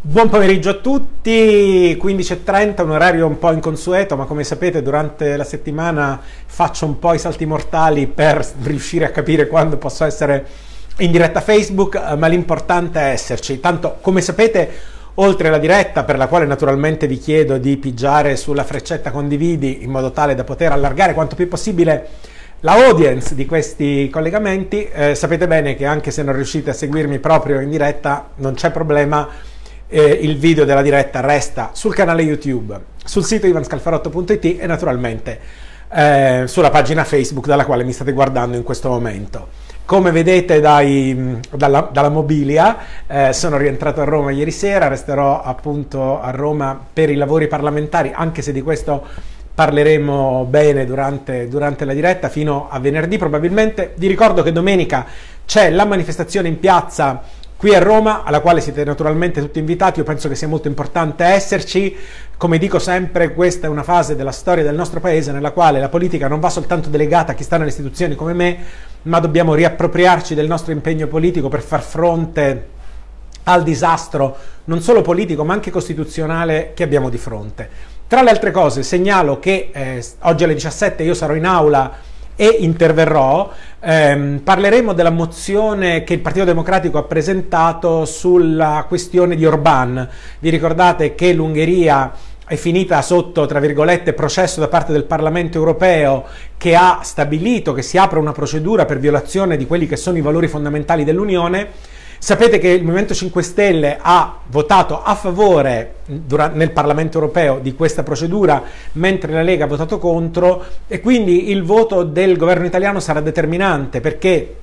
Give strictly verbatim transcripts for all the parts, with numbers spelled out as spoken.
Buon pomeriggio a tutti, quindici e trenta, un orario un po' inconsueto, ma come sapete durante la settimana faccio un po' i salti mortali per riuscire a capire quando posso essere in diretta Facebook, ma l'importante è esserci. Tanto, come sapete, oltre alla diretta, per la quale naturalmente vi chiedo di pigiare sulla freccetta condividi in modo tale da poter allargare quanto più possibile la audience di questi collegamenti, eh, sapete bene che anche se non riuscite a seguirmi proprio in diretta non c'è problema. Eh, il video della diretta resta sul canale YouTube, sul sito ivan scalfarotto punto it e naturalmente eh, sulla pagina Facebook dalla quale mi state guardando in questo momento. Come vedete dai, dalla, dalla mobilia, eh, sono rientrato a Roma ieri sera, resterò appunto a Roma per i lavori parlamentari, anche se di questo parleremo bene durante, durante la diretta fino a venerdì probabilmente. Vi ricordo che domenica c'è la manifestazione in piazza qui a Roma, alla quale siete naturalmente tutti invitati. Io penso che sia molto importante esserci. Come dico sempre, questa è una fase della storia del nostro paese nella quale la politica non va soltanto delegata a chi sta nelle istituzioni come me, ma dobbiamo riappropriarci del nostro impegno politico per far fronte al disastro non solo politico ma anche costituzionale che abbiamo di fronte. Tra le altre cose segnalo che eh, oggi alle diciassette io sarò in aula e interverrò. Ehm, parleremo della mozione che il Partito Democratico ha presentato sulla questione di Orbán. Vi ricordate che l'Ungheria è finita sotto, tra virgolette, processo da parte del Parlamento europeo, che ha stabilito che si apre una procedura per violazione di quelli che sono i valori fondamentali dell'Unione. Sapete che il Movimento cinque Stelle ha votato a favore nel Parlamento europeo di questa procedura, mentre la Lega ha votato contro, e quindi il voto del governo italiano sarà determinante, perché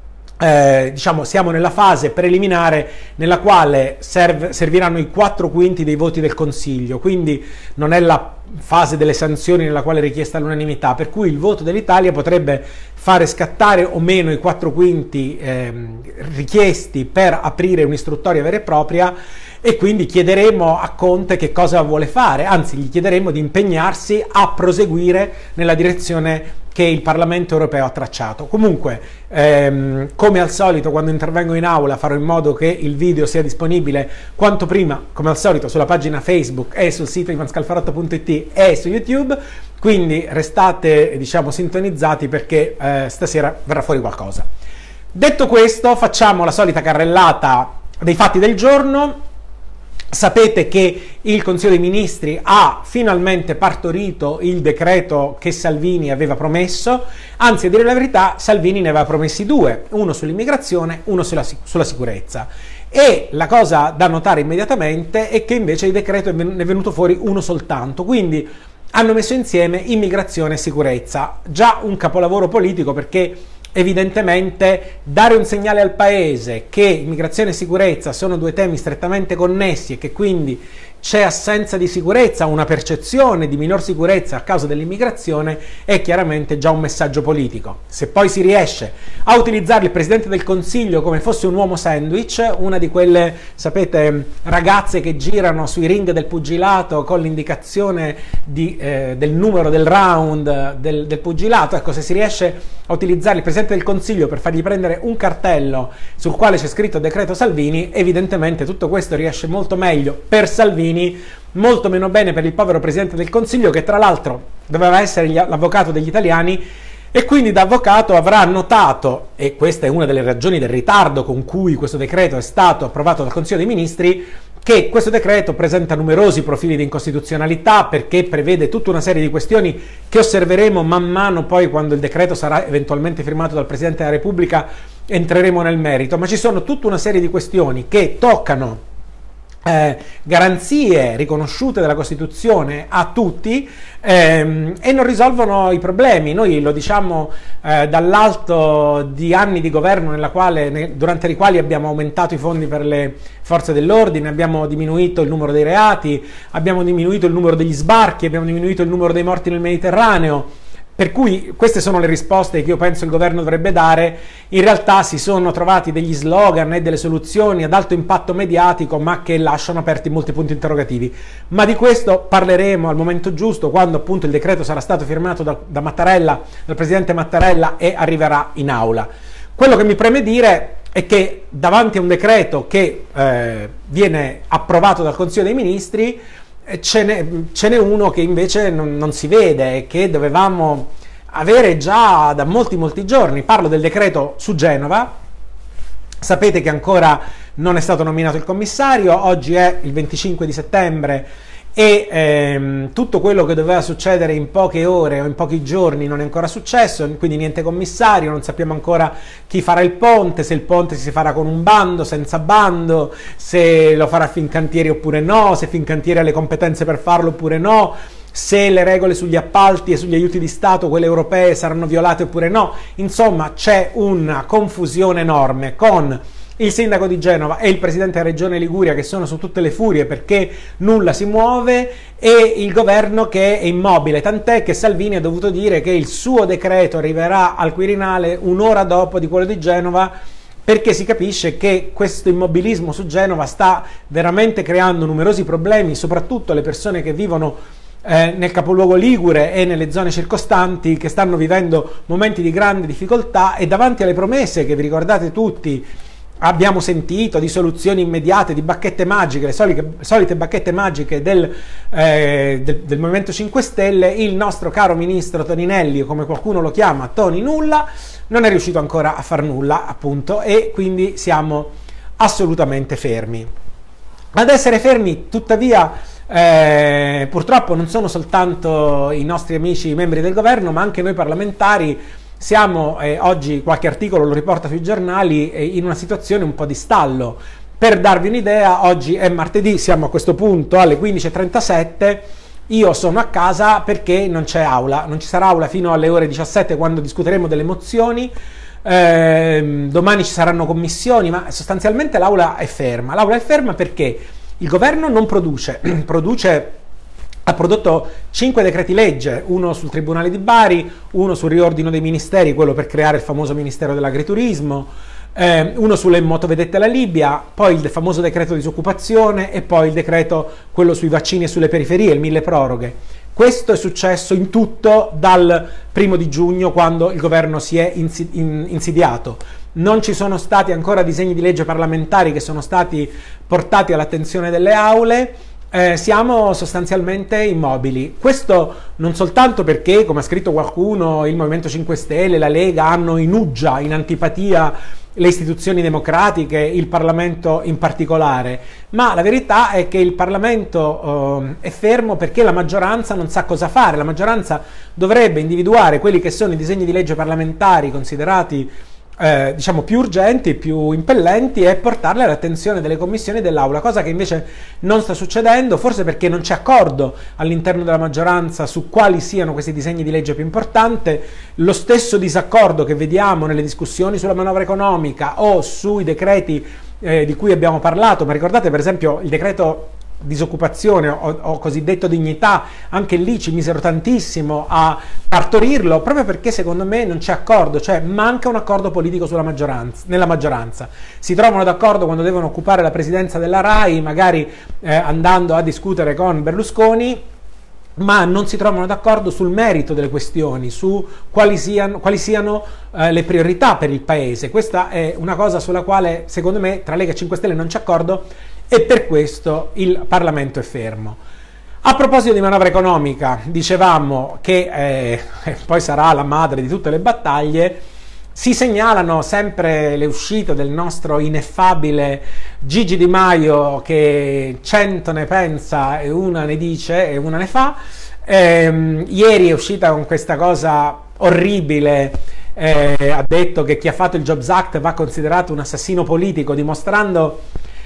eh, diciamo, siamo nella fase preliminare nella quale serve, serviranno i quattro quinti dei voti del Consiglio, quindi non è la fase delle sanzioni nella quale è richiesta l'unanimità, per cui il voto dell'Italia potrebbe fare scattare o meno i quattro quinti ehm, richiesti per aprire un'istruttoria vera e propria, e quindi chiederemo a Conte che cosa vuole fare, anzi gli chiederemo di impegnarsi a proseguire nella direzione che il Parlamento europeo ha tracciato. Comunque, ehm, come al solito quando intervengo in aula farò in modo che il video sia disponibile quanto prima, come al solito, sulla pagina Facebook e sul sito ivan scalfarotto punto it e su YouTube, quindi restate, diciamo, sintonizzati perché eh, stasera verrà fuori qualcosa. Detto questo, facciamo la solita carrellata dei fatti del giorno. Sapete che il Consiglio dei Ministri ha finalmente partorito il decreto che Salvini aveva promesso, anzi, a dire la verità Salvini ne aveva promessi due, uno sull'immigrazione, uno sulla, sulla sicurezza. E la cosa da notare immediatamente è che invece il decreto ne è venuto fuori uno soltanto, quindi hanno messo insieme immigrazione e sicurezza, già un capolavoro politico, perché evidentemente dare un segnale al Paese che immigrazione e sicurezza sono due temi strettamente connessi e che quindi c'è assenza di sicurezza, una percezione di minor sicurezza a causa dell'immigrazione, è chiaramente già un messaggio politico. Se poi si riesce a utilizzare il Presidente del Consiglio come fosse un uomo sandwich, una di quelle, sapete, ragazze che girano sui ring del pugilato con l'indicazione di, eh, del numero del round del, del pugilato, ecco, se si riesce a utilizzare il Presidente del Consiglio per fargli prendere un cartello sul quale c'è scritto decreto Salvini, evidentemente tutto questo riesce molto meglio per Salvini, molto meno bene per il povero Presidente del Consiglio, che tra l'altro doveva essere l'avvocato degli italiani e quindi da avvocato avrà notato, e questa è una delle ragioni del ritardo con cui questo decreto è stato approvato dal Consiglio dei Ministri, che questo decreto presenta numerosi profili di incostituzionalità, perché prevede tutta una serie di questioni che osserveremo man mano. Poi, quando il decreto sarà eventualmente firmato dal Presidente della Repubblica, entreremo nel merito, ma ci sono tutta una serie di questioni che toccano Eh, garanzie riconosciute dalla Costituzione a tutti ehm, e non risolvono i problemi. Noi lo diciamo eh, dall'alto di anni di governo nella quale, ne, durante i quali abbiamo aumentato i fondi per le forze dell'ordine, abbiamo diminuito il numero dei reati, abbiamo diminuito il numero degli sbarchi, abbiamo diminuito il numero dei morti nel Mediterraneo. Per cui queste sono le risposte che io penso il governo dovrebbe dare. In realtà si sono trovati degli slogan e delle soluzioni ad alto impatto mediatico, ma che lasciano aperti molti punti interrogativi. Ma di questo parleremo al momento giusto, quando appunto il decreto sarà stato firmato da, da Mattarella, dal presidente Mattarella, e arriverà in aula. Quello che mi preme dire è che davanti a un decreto che eh, viene approvato dal Consiglio dei Ministri ce n'è uno che invece non, non si vede e che dovevamo avere già da molti molti giorni. Parlo del decreto su Genova. Sapete che ancora non è stato nominato il commissario, oggi è il venticinque di settembre e ehm, tutto quello che doveva succedere in poche ore o in pochi giorni non è ancora successo, quindi niente commissario, non sappiamo ancora chi farà il ponte, se il ponte si farà con un bando, senza bando, se lo farà Fincantieri oppure no, se Fincantieri ha le competenze per farlo oppure no, se le regole sugli appalti e sugli aiuti di Stato, quelle europee, saranno violate oppure no. Insomma, c'è una confusione enorme con il sindaco di Genova e il presidente della regione Liguria che sono su tutte le furie perché nulla si muove e il governo che è immobile, tant'è che Salvini ha dovuto dire che il suo decreto arriverà al Quirinale un'ora dopo di quello di Genova, perché si capisce che questo immobilismo su Genova sta veramente creando numerosi problemi, soprattutto alle persone che vivono eh, nel capoluogo ligure e nelle zone circostanti, che stanno vivendo momenti di grande difficoltà, e davanti alle promesse che vi ricordate tutti abbiamo sentito di soluzioni immediate, di bacchette magiche, le solite, solite bacchette magiche del, eh, del, del Movimento cinque Stelle, il nostro caro ministro Toninelli, o come qualcuno lo chiama, Toni Nulla, non è riuscito ancora a far nulla, appunto, e quindi siamo assolutamente fermi. Ad essere fermi, tuttavia, eh, purtroppo non sono soltanto i nostri amici membri del governo, ma anche noi parlamentari. Siamo, eh, oggi qualche articolo lo riporta sui giornali, eh, in una situazione un po' di stallo. Per darvi un'idea, oggi è martedì, siamo a questo punto alle quindici e trentasette, io sono a casa perché non c'è aula, non ci sarà aula fino alle ore diciassette quando discuteremo delle mozioni, eh, domani ci saranno commissioni, ma sostanzialmente l'aula è ferma. L'aula è ferma perché il governo non produce, produce... ha prodotto cinque decreti legge, uno sul Tribunale di Bari, uno sul riordino dei ministeri, quello per creare il famoso Ministero dell'Agriturismo, eh, uno sulle motovedette alla Libia, poi il famoso decreto disoccupazione e poi il decreto, quello sui vaccini e sulle periferie, il mille proroghe. Questo è successo in tutto dal primo di giugno, quando il governo si è insidiato. Non ci sono stati ancora disegni di legge parlamentari che sono stati portati all'attenzione delle aule. Eh, siamo sostanzialmente immobili. Questo non soltanto perché, come ha scritto qualcuno, il Movimento cinque Stelle, la Lega hanno in uggia, in antipatia le istituzioni democratiche, il Parlamento in particolare, ma la verità è che il Parlamento eh, è fermo perché la maggioranza non sa cosa fare. La maggioranza dovrebbe individuare quelli che sono i disegni di legge parlamentari considerati Eh, diciamo più urgenti, più impellenti, e portarle all'attenzione delle commissioni dell'Aula, cosa che invece non sta succedendo, forse perché non c'è accordo all'interno della maggioranza su quali siano questi disegni di legge più importanti. Lo stesso disaccordo che vediamo nelle discussioni sulla manovra economica o sui decreti eh, di cui abbiamo parlato, ma ricordate per esempio il decreto disoccupazione o, o cosiddetto dignità, anche lì ci misero tantissimo a partorirlo, proprio perché secondo me non c'è accordo, cioè manca un accordo politico sulla maggioranza, nella maggioranza. Si trovano d'accordo quando devono occupare la presidenza della RAI, magari eh, andando a discutere con Berlusconi, ma non si trovano d'accordo sul merito delle questioni, su quali siano, quali siano eh, le priorità per il paese. Questa è una cosa sulla quale secondo me tra Lega e cinque Stelle non c'è accordo, e per questo il Parlamento è fermo. A proposito di manovra economica, dicevamo che eh, poi sarà la madre di tutte le battaglie. Si segnalano sempre le uscite del nostro ineffabile Gigi Di Maio, che cento ne pensa e una ne dice e una ne fa. Eh, ieri è uscita con questa cosa orribile, eh, ha detto che chi ha fatto il Jobs Act va considerato un assassino politico, dimostrando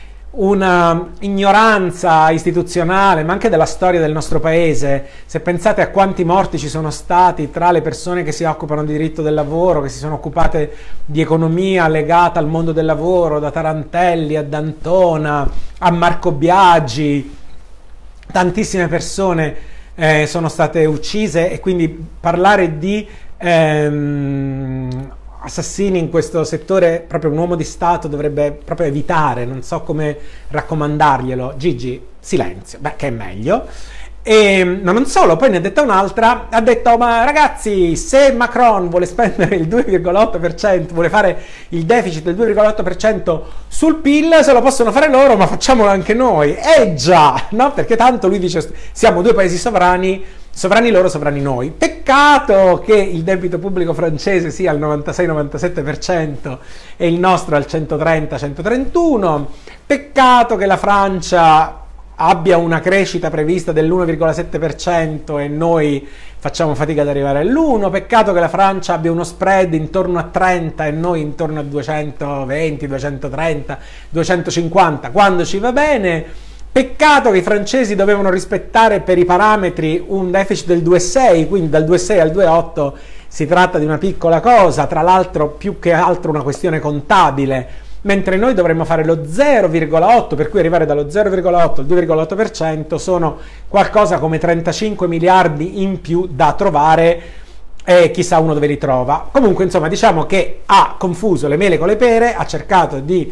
una ignoranza istituzionale, ma anche della storia del nostro paese. Se pensate a quanti morti ci sono stati tra le persone che si occupano di diritto del lavoro, che si sono occupate di economia legata al mondo del lavoro, da Tarantelli a D'Antona a Marco Biagi, tantissime persone eh, sono state uccise, e quindi parlare di ehm, assassini in questo settore proprio un uomo di Stato dovrebbe proprio evitare, non so come raccomandarglielo. Gigi, silenzio, beh, che è meglio. E no, non solo, poi ne ha detta un'altra, ha detto: ma ragazzi, se Macron vuole spendere il due virgola otto per cento, vuole fare il deficit del due virgola otto per cento sul P I L, se lo possono fare loro, ma facciamolo anche noi. Eh già, no? Perché tanto lui dice: siamo due paesi sovrani, sovrani loro, sovrani noi. Peccato che il debito pubblico francese sia al novantasei novantasette per cento e il nostro al centotrenta centotrentuno. Peccato che la Francia abbia una crescita prevista dell'uno virgola sette per cento e noi facciamo fatica ad arrivare all'uno. Peccato che la Francia abbia uno spread intorno a trenta e noi intorno a duecentoventi, duecentotrenta, duecentocinquanta, quando ci va bene. Peccato che i francesi dovevano rispettare per i parametri un deficit del due virgola sei, quindi dal due virgola sei al due virgola otto si tratta di una piccola cosa, tra l'altro più che altro una questione contabile, mentre noi dovremmo fare lo zero virgola otto, per cui arrivare dallo zero virgola otto al due virgola otto per cento sono qualcosa come trentacinque miliardi in più da trovare, e chissà uno dove li trova. Comunque, insomma, diciamo che ha confuso le mele con le pere, ha cercato di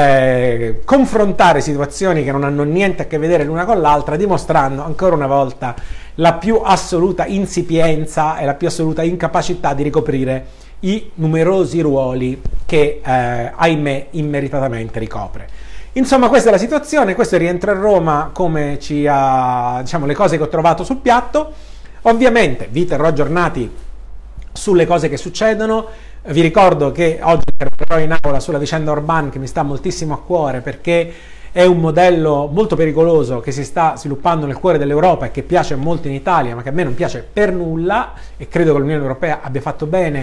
eh, confrontare situazioni che non hanno niente a che vedere l'una con l'altra, dimostrando ancora una volta la più assoluta insipienza e la più assoluta incapacità di ricoprire i numerosi ruoli che, eh, ahimè, immeritatamente ricopre. Insomma, questa è la situazione, questo è il rientro a Roma, come ci ha, diciamo, le cose che ho trovato sul piatto. Ovviamente vi terrò aggiornati sulle cose che succedono. Vi ricordo che oggi interverrò in aula sulla vicenda Orban, che mi sta moltissimo a cuore, perché è un modello molto pericoloso che si sta sviluppando nel cuore dell'Europa e che piace molto in Italia, ma che a me non piace per nulla, e credo che l'Unione Europea abbia fatto bene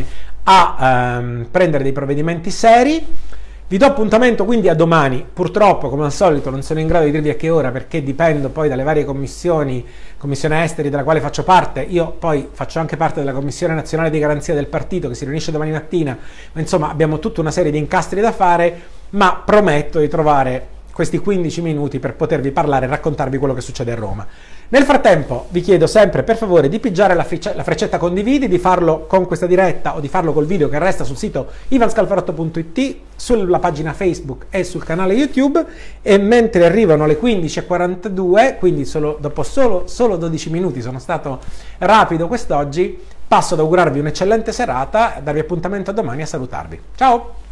a ehm, prendere dei provvedimenti seri. Vi do appuntamento quindi a domani. Purtroppo, come al solito, non sono in grado di dirvi a che ora, perché dipendo poi dalle varie commissioni, Commissione Esteri della quale faccio parte. Io poi faccio anche parte della Commissione Nazionale di Garanzia del partito, che si riunisce domani mattina, ma insomma abbiamo tutta una serie di incastri da fare, ma prometto di trovare questi quindici minuti per potervi parlare e raccontarvi quello che succede a Roma. Nel frattempo vi chiedo sempre, per favore, di pigiare la, la freccetta condividi, di farlo con questa diretta o di farlo col video che resta sul sito ivan scalfarotto punto it, sulla pagina Facebook e sul canale YouTube. E mentre arrivano le quindici e quarantadue, quindi solo, dopo solo, solo dodici minuti, sono stato rapido quest'oggi, passo ad augurarvi un'eccellente serata, a darvi appuntamento a domani e a salutarvi. Ciao!